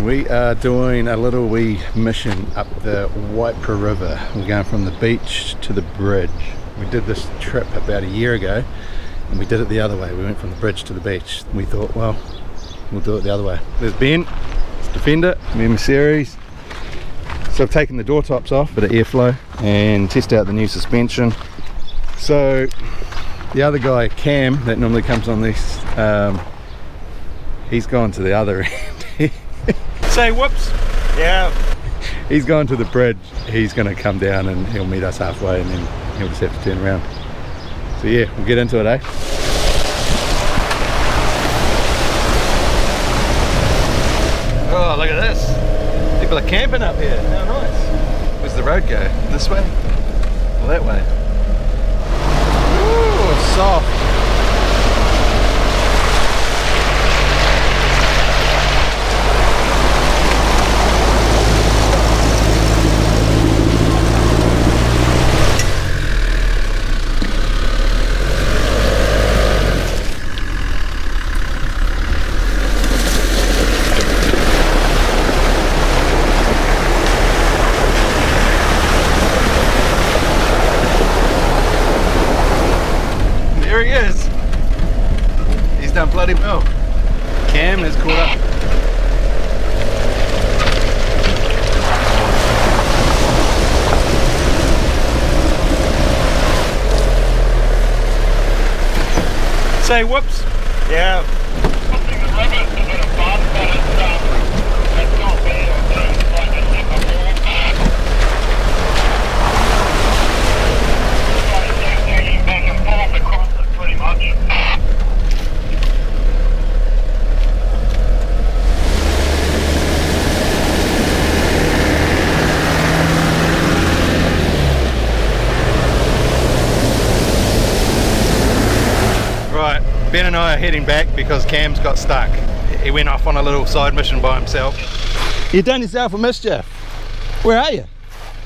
We are doing a little wee mission up the Waipara River. We're going from the beach to the bridge. We did this trip about a year ago and we did it the other way. We went from the bridge to the beach. We thought, well, we'll do it the other way. There's Ben, it's Defender, me and my series. So I've taken the door tops off, bit of airflow, and test out the new suspension. So the other guy, Cam, that normally comes on this, he's gone to the other end. Say whoops. Yeah. He's gone to the bridge. He's going to come down and he'll meet us halfway, and then he'll just have to turn around. So yeah, we'll get into it, eh? Oh, look at this. People are camping up here. How nice. Where's the road go? This way? Or that way? Ooh, soft. Done bloody well. Cam is caught up. Say whoops. Yeah. Ben and I are heading back because Cam's got stuck. He went off on a little side mission by himself. You've done yourself a mischief. Where are you?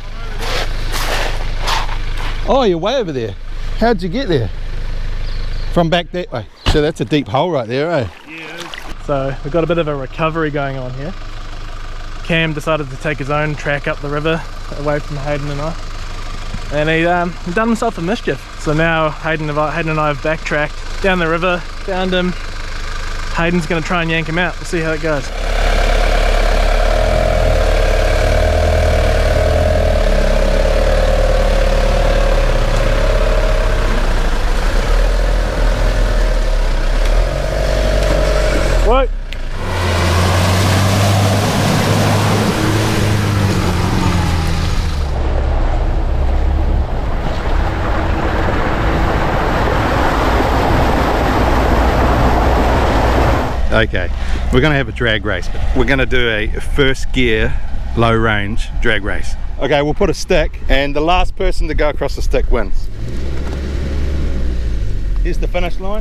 Oh, you're way over there. How'd you get there? From back that way. So that's a deep hole right there, eh? Yeah. So we've got a bit of a recovery going on here. Cam decided to take his own track up the river away from Hayden and I. And he done himself a mischief. So now Hayden and I have backtracked down the river, found him. Hayden's going to try and yank him out. We'll see how it goes. What? Okay, we're going to have a drag race, but we're going to do a first gear, low range drag race. Okay, we'll put a stick and the last person to go across the stick wins. Here's the finish line.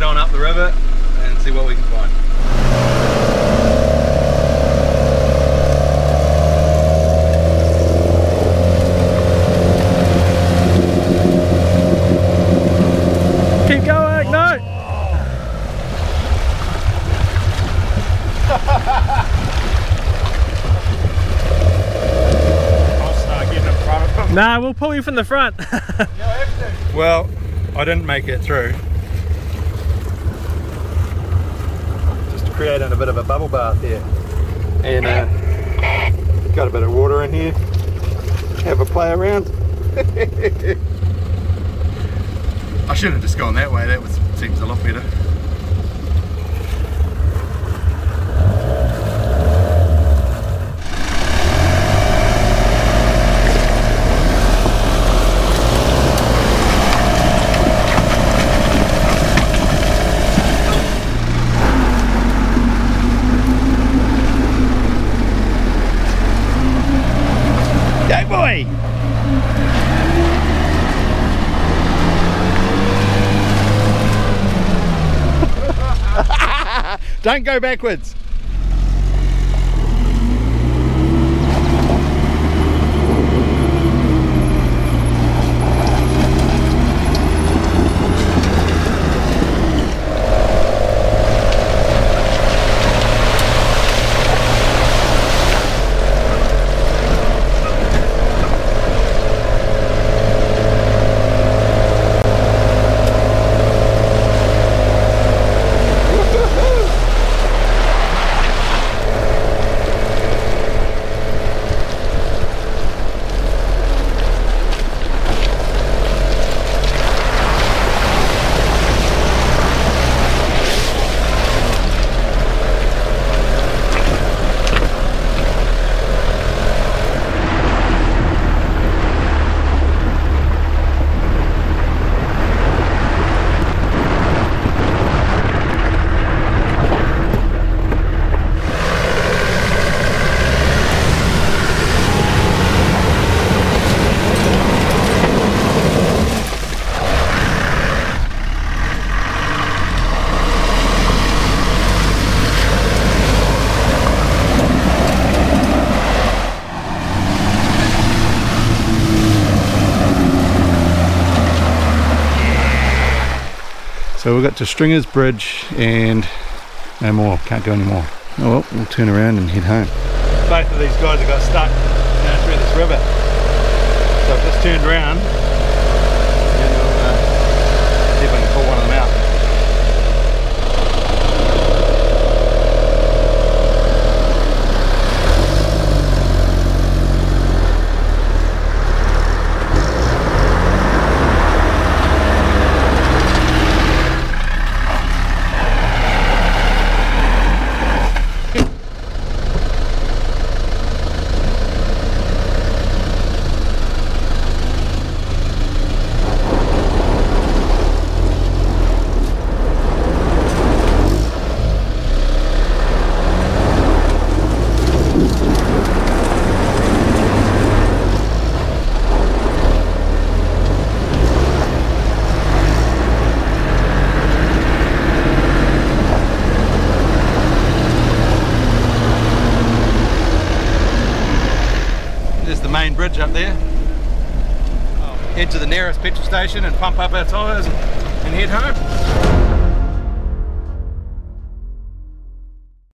head on up the river and see what we can find. Keep going, no! I'll start getting in front of them. Nah, we'll pull you from the front. Well, I didn't make it through. Just creating a bit of a bubble bath here. And got a bit of water in here. Have a play around. I should have just gone that way, seems a lot better. Hey boy! Don't go backwards. So we got to Stringer's Bridge and no more, can't go anymore. Oh well, we'll turn around and head home. Both of these guys have got stuck through this river. So I've just turned around and we'll see if I can pull one of them out. Main bridge up there. Head to the nearest petrol station and pump up our tyres and head home.